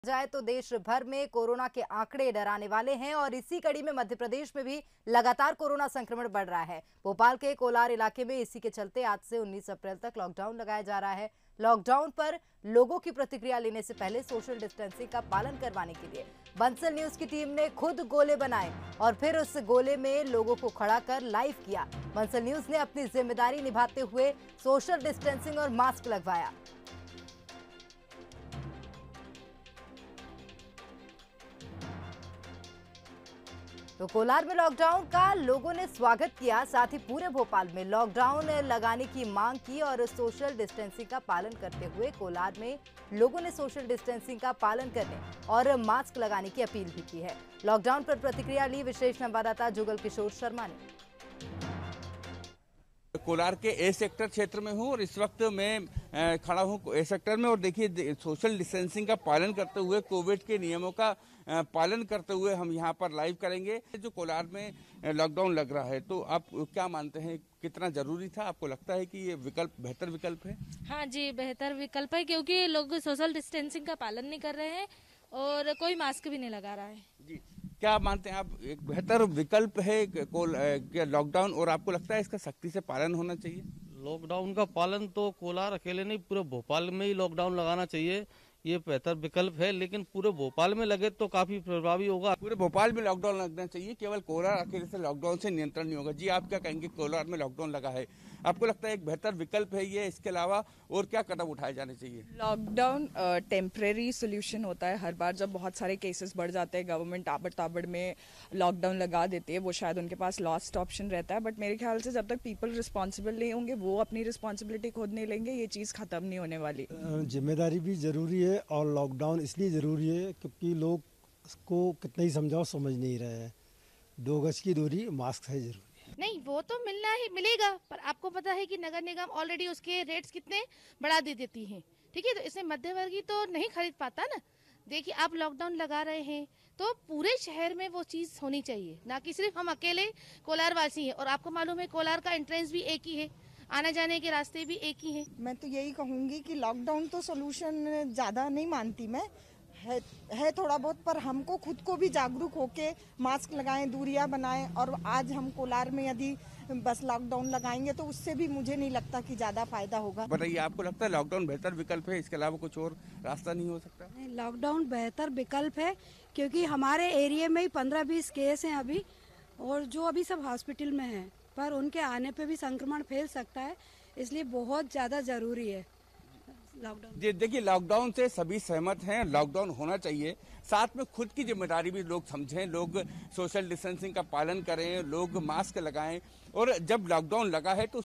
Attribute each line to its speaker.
Speaker 1: जाए तो देश भर में कोरोना के आंकड़े डराने वाले हैं और इसी कड़ी में मध्य प्रदेश में भी लगातार कोरोना संक्रमण बढ़ रहा है। भोपाल के कोलार इलाके में इसी के चलते आज से 19 अप्रैल तक लॉकडाउन लगाया जा रहा है। लॉकडाउन पर लोगों की प्रतिक्रिया लेने से पहले सोशल डिस्टेंसिंग का पालन करवाने के लिए बंसल न्यूज की टीम ने खुद गोले बनाए और फिर उस गोले में लोगों को खड़ा कर लाइव किया। बंसल न्यूज ने अपनी जिम्मेदारी निभाते हुए सोशल डिस्टेंसिंग और मास्क लगवाया। तो कोलार में लॉकडाउन का लोगों ने स्वागत किया, साथ ही पूरे भोपाल में लॉकडाउन लगाने की मांग की और सोशल डिस्टेंसिंग का पालन करते हुए कोलार में लोगों ने सोशल डिस्टेंसिंग का पालन करने और मास्क लगाने की अपील भी की है। लॉकडाउन पर प्रतिक्रिया ली विशेष संवाददाता जुगल किशोर शर्मा ने।
Speaker 2: कोलार के ए सेक्टर क्षेत्र में हूँ और इस वक्त मैं खड़ा हूँ ए सेक्टर में और देखिए सोशल डिस्टेंसिंग का पालन करते हुए कोविड के नियमों का पालन करते हुए हम यहाँ पर लाइव करेंगे। जो कोलार में लॉकडाउन लग रहा है तो आप क्या मानते हैं, कितना जरूरी था? आपको लगता है कि ये विकल्प बेहतर विकल्प है?
Speaker 3: हाँ जी, बेहतर विकल्प है क्योंकि लोग सोशल डिस्टेंसिंग का पालन नहीं कर रहे हैं और कोई मास्क भी नहीं लगा रहा है।
Speaker 2: जी, क्या आप मानते हैं आप एक बेहतर विकल्प है लॉकडाउन, और आपको लगता है इसका सख्ती से पालन होना चाहिए?
Speaker 4: लॉकडाउन का पालन तो कोलार अकेले नहीं, पूरे भोपाल में ही लॉकडाउन लगाना चाहिए। ये बेहतर विकल्प है, लेकिन पूरे भोपाल में लगे तो काफी प्रभावी होगा।
Speaker 2: पूरे भोपाल में लॉकडाउन लगना चाहिए, केवल कोलार अकेले से लॉकडाउन से नियंत्रण नहीं होगा। जी, आप क्या कहेंगे? कोलार में लॉकडाउन लगा है, आपको लगता है एक बेहतर विकल्प है ये? इसके अलावा और क्या कदम उठाए जाने चाहिए?
Speaker 5: लॉकडाउन टेम्परेरी सोल्यूशन होता है। हर बार जब बहुत सारे केसेस बढ़ जाते हैं, गवर्नमेंट आबड़ ताबड़ में लॉकडाउन लगा देती है, वो शायद उनके पास लास्ट ऑप्शन रहता है। बट मेरे ख्याल से जब तक पीपल रिस्पॉन्सिबल नहीं होंगे, वो अपनी रिस्पॉन्सिबिलिटी खुद नहीं लेंगे, ये चीज़ खत्म नहीं होने वाली।
Speaker 6: जिम्मेदारी भी जरूरी है और लॉकडाउन इसलिए जरूरी है क्योंकि लोग को कितना ही समझाओ समझ नहीं रहे हैं। 2 गज की दूरी, मास्क है जरूरी।
Speaker 7: नहीं, वो तो मिलना ही मिलेगा, पर आपको पता है कि नगर निगम ऑलरेडी उसके रेट्स कितने बढ़ा दे देती हैं। ठीक है, तो इसमें मध्यवर्गीय तो नहीं खरीद पाता ना। देखिए, आप लॉकडाउन लगा रहे हैं तो पूरे शहर में वो चीज होनी चाहिए, ना कि सिर्फ हम अकेले कोलार वासी हैं। और आपको मालूम है कोलार का एंट्रेंस भी एक ही है, आने जाने के रास्ते भी एक ही हैं।
Speaker 8: मैं तो यही कहूंगी कि लॉकडाउन तो सोल्यूशन ज्यादा नहीं मानती मैं, है थोड़ा बहुत, पर हमको खुद को भी जागरूक होके मास्क लगाएं, दूरियां बनाएं। और आज हम कोलार में यदि बस लॉकडाउन लगाएंगे तो उससे भी मुझे नहीं लगता कि ज्यादा फायदा होगा।
Speaker 2: बताइए, आपको लगता है लॉकडाउन बेहतर विकल्प है? इसके अलावा कुछ और रास्ता नहीं हो सकता?
Speaker 9: नहीं, लॉकडाउन बेहतर विकल्प है क्योंकि हमारे एरिया में ही 15-20 केस हैं अभी, और जो अभी सब हॉस्पिटल में हैं, पर उनके आने पे भी संक्रमण फैल सकता है, इसलिए बहुत ज्यादा जरूरी है लॉकडाउन।
Speaker 2: जी, देखिए लॉकडाउन से सभी सहमत हैं, लॉकडाउन होना चाहिए। साथ में खुद की जिम्मेदारी भी लोग समझें, लोग सोशल डिस्टेंसिंग का पालन करें, लोग मास्क लगाएं। और जब लॉकडाउन लगा है तो